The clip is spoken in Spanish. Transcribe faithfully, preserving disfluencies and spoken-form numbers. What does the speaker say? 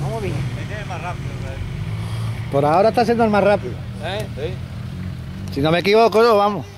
Vamos bien. Este es el más rápido, ¿verdad? Por ahora está siendo el más rápido. ¿Eh? Sí. Si no me equivoco, no, vamos.